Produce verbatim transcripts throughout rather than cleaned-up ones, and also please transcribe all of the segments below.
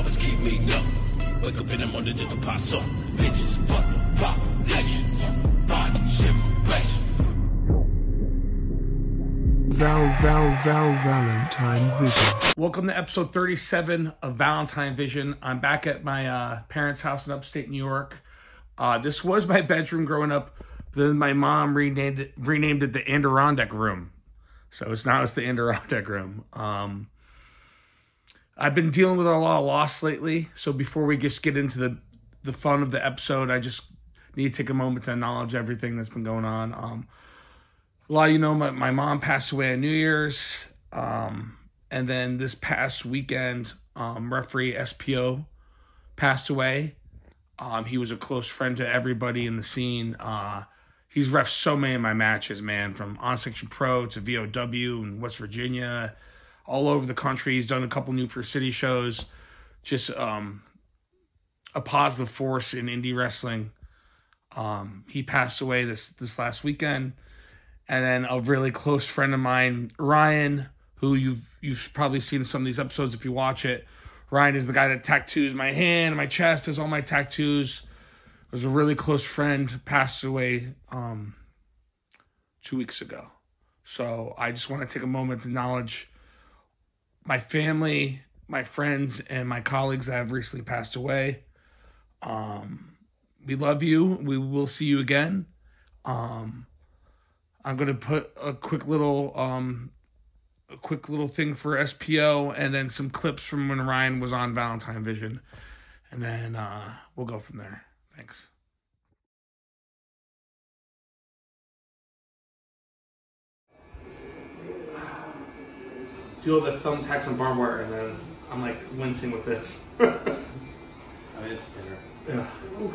numbers keep me up. Wake up in the morning just to pass up. Bitches, fuck, pop, nation, body, shit, bash. Val, Val, Val, Valentine Vision. Welcome to episode thirty-seven of Valentine Vision. I'm back at my uh, parents' house in upstate New York. Uh, this was my bedroom growing up. Then my mom renamed it, renamed it the Adirondack room. So it's now it's the Adirondack room. Um, I've been dealing with a lot of loss lately. So before we just get into the, the fun of the episode, I just need to take a moment to acknowledge everything that's been going on. Um, a lot of you know my, my mom passed away on New Year's. Um, and then this past weekend, um, referee S P O passed away. Um, he was a close friend to everybody in the scene. Uh, he's reffed so many of my matches, man, from On Section Pro to V O W in West Virginia, all over the country. He's done a couple New York City shows. Just um, a positive force in indie wrestling. Um, he passed away this this last weekend. And then a really close friend of mine, Ryan, who you've you've probably seen some of these episodes if you watch it. Ryan is the guy that tattoos my hand, my chest, does all my tattoos. Was a really close friend, passed away um, two weeks ago. So I just want to take a moment to acknowledge my family, my friends, and my colleagues that have recently passed away. Um, we love you. We will see you again. Um, I'm going to put a quick little... Um, a quick little thing for S P O and then some clips from when Ryan was on Valentine Vision. And then uh, we'll go from there. Thanks. Do all the thumbtacks and barbed wire and then I'm like wincing with this. I mean, it's better. Yeah. Ooh.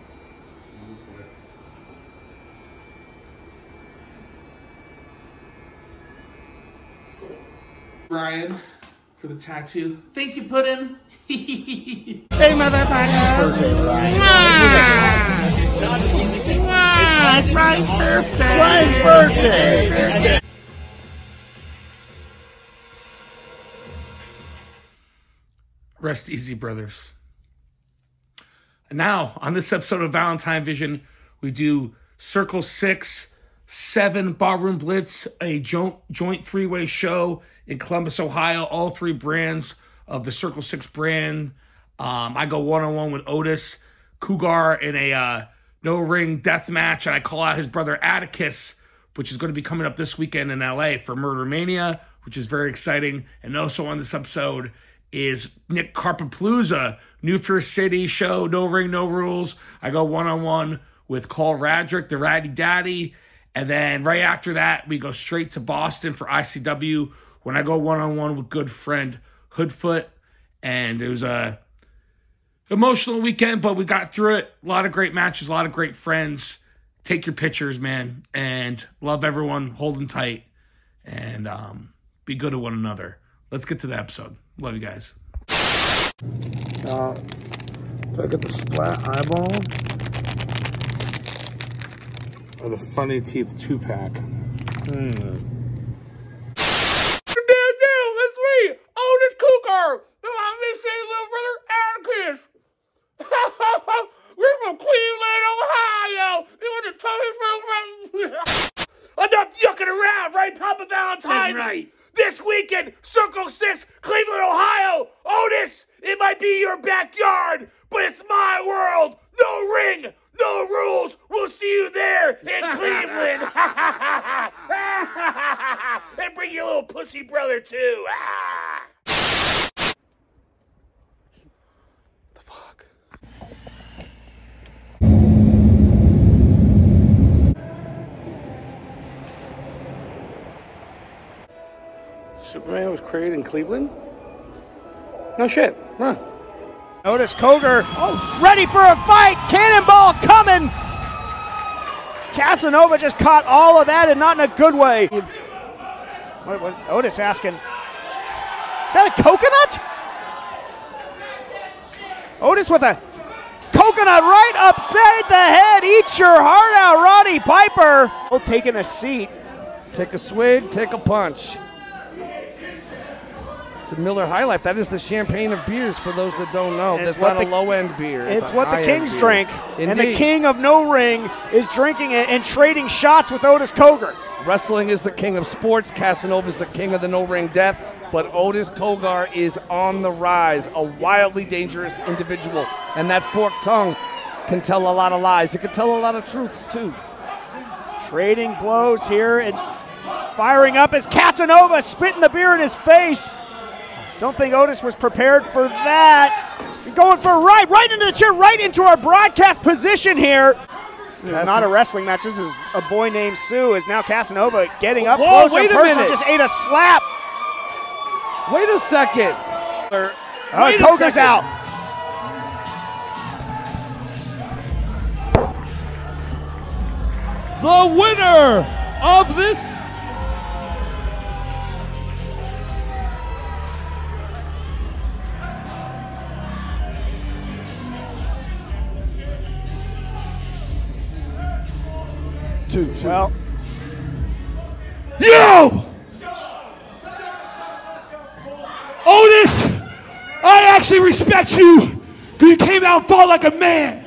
Ryan for the tattoo. Thank you, Puddin'. Hey, motherfucker. Birthday, Ryan. Ah, it's Ryan's birthday. Ryan's birthday. Rest easy, brothers. And now, on this episode of Valentine Vision, we do Circle Six, Seven Ballroom Blitz, a joint joint three-way show in Columbus, Ohio. All three brands of the Circle Six brand. Um, I go one-on-one with Otis Cougar in a uh, no-ring death match, and I call out his brother Atticus, which is going to be coming up this weekend in L A for Murder Mania, which is very exciting. And also on this episode is Nick Carpapalooza, New York City show, no ring, no rules. I go one-on-one with Carl Radrick, the Ratty Daddy. And then right after that, we go straight to Boston for I C W when I go one-on-one with good friend Hoodfoot. And it was a emotional weekend, but we got through it. A lot of great matches, a lot of great friends. Take your pictures, man. And love everyone. Hold them tight. And um, be good to one another. Let's get to the episode. Love you guys. Uh, did I get the splat eyeball? Or the funny teeth two pack. Hmm. It's me, Otis Cougar. I'm missing little brother Atticus. We're from Cleveland, Ohio. You want to tell me from enough yucking around, right, Papa Valentine? That's right. This weekend, Circle Six, Cleveland, Ohio. Otis, it might be your backyard, but it's my world. No ring. No rules. We'll see you there in Cleveland. And bring your little pussy brother too. The fuck? Superman was created in Cleveland? No shit. Huh. Otis Cougar, oh, ready for a fight. Cannonball coming. Casanova just caught all of that and not in a good way. What, what, Otis asking, is that a coconut? Otis with a coconut right upside the head. Eat your heart out, Roddy Piper. Oh, taking a seat. Take a swig, take a punch. It's a Miller High Life. That is the champagne of beers for those that don't know. It's That's not what a the- low-end beer. It's a what the high-end Kings beer. drink, Indeed. and the King of No Ring is drinking it and trading shots with Otis Kogar. Wrestling is the king of sports. Casanova is the king of the no-ring death. But Otis Kogar is on the rise, a wildly dangerous individual. And that forked tongue can tell a lot of lies. It can tell a lot of truths, too. Trading blows here and firing up as Casanova spitting the beer in his face. Don't think Otis was prepared for that. Going for a right, right into the chair, right into our broadcast position here. This is not a wrestling match. This is a boy named Sue. Is now Casanova getting up Whoa, close wait and a personal. minute. Just ate a slap. Wait a second. Oh, Wait a Kogar's second. out. The winner of this Two, two. Well, Yo! Otis, I actually respect you because you came out and fought like a man.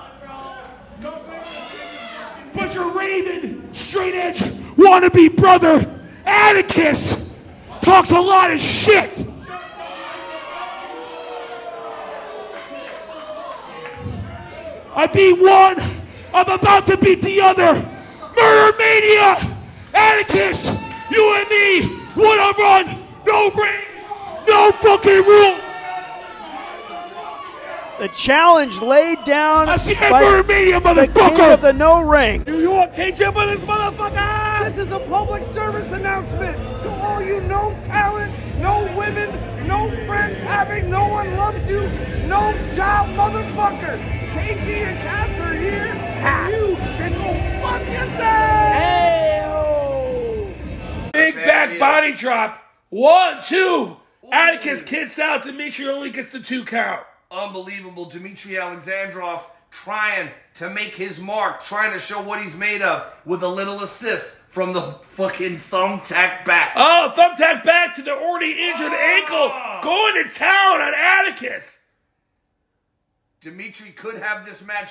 But your raving, straight edge, wannabe brother, Atticus, talks a lot of shit. I beat one, I'm about to beat the other. Murder Mania! Atticus, you and me, one on run, no ring, no fucking rule. the challenge laid down I see that by Murder Mania, the king motherfucker. of the no ring. New York, can't jump on this motherfucker. This is a public service announcement to all you no talent, no women, no friends having, no one loves you, no job motherfuckers. K G and Cass are here. You can go fuck yourself. Hey-o. Big back body drop. One, two. Atticus kicks out. Dimitri only gets the two count. Unbelievable. Dmitry Alexandrov trying to make his mark, trying to show what he's made of with a little assist from the fucking thumbtack back. Oh, thumbtack back to the already injured ankle. Going to town on Atticus. Dmitry could have this match.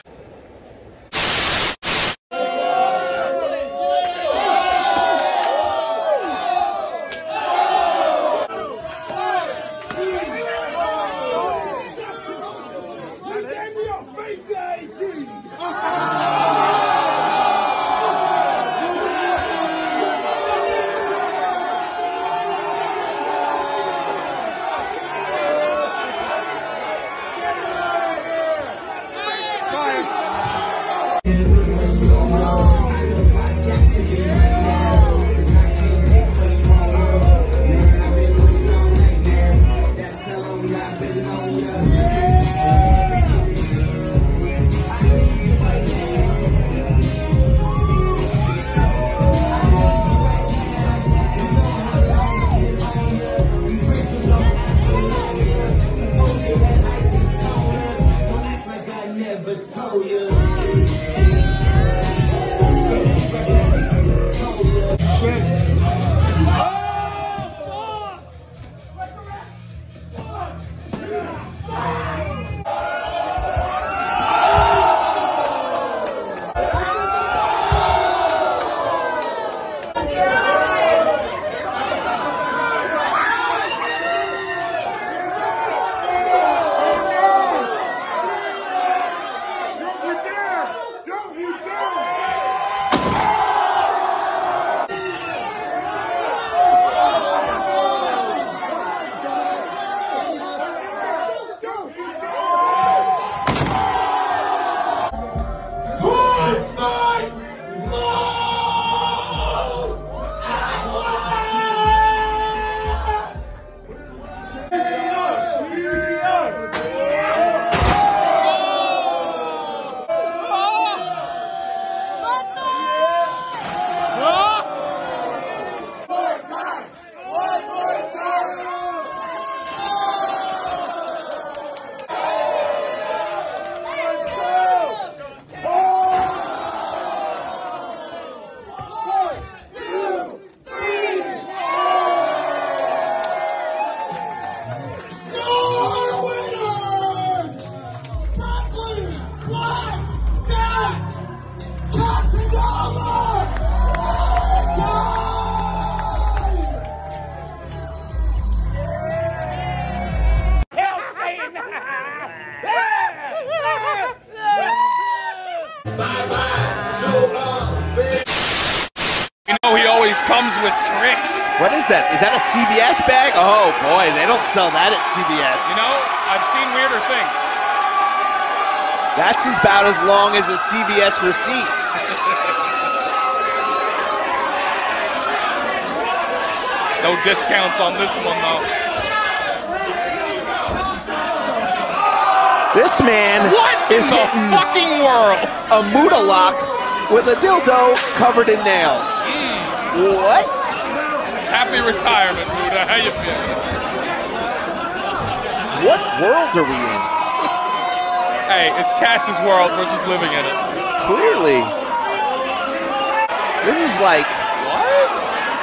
Sorry. comes with tricks. What is that? Is that a C V S bag? Oh boy, they don't sell that at C V S. You know, I've seen weirder things. That's about as long as a C V S receipt. No discounts on this one, though. This man what is in the hitting fucking world? A Muda lock with a dildo covered in nails. Mm. What? Happy retirement, Muda. How you feeling? What world are we in? Hey, it's Cass's world. We're just living in it. Clearly. This is like, what?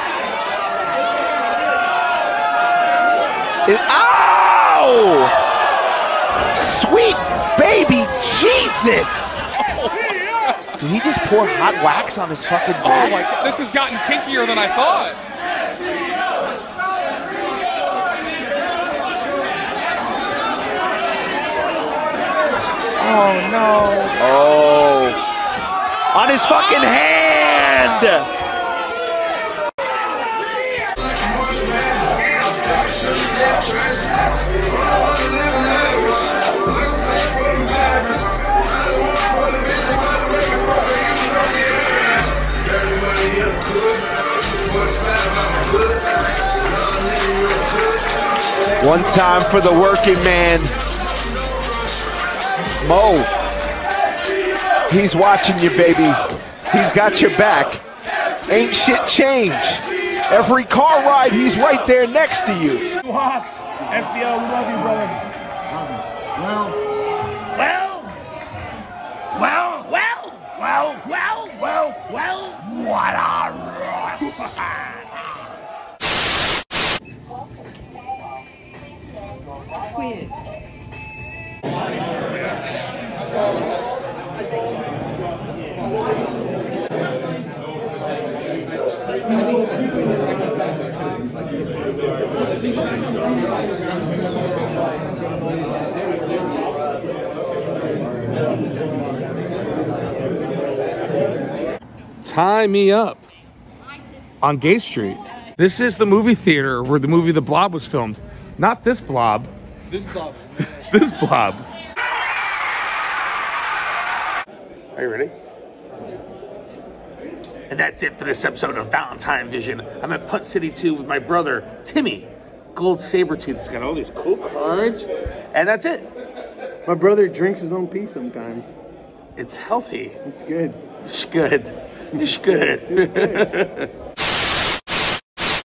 It, ow! Sweet baby Jesus! Oh, did he just pour hot wax on his fucking back? Oh my God, this has gotten kinkier than I thought. Oh no. Oh. On his fucking hand! One time for the working man. Mo. He's watching you, baby. He's got your back. Ain't shit change. Every car ride, he's right there next to you. Hawks, S P O, we love you, brother. Well, well, well, well, well, well, well, well, what a rush. Quit. Tie me up on Gay Street. This is the movie theater where the movie The Blob was filmed. Not this Blob. This Blob. This Blob. Are you ready? And that's it for this episode of Valentine Vision. I'm at Putt City two with my brother, Timmy. Gold Sabertooth. He's got all these cool cards. And that's it. My brother drinks his own pee sometimes. It's healthy. It's good. It's good. It's good.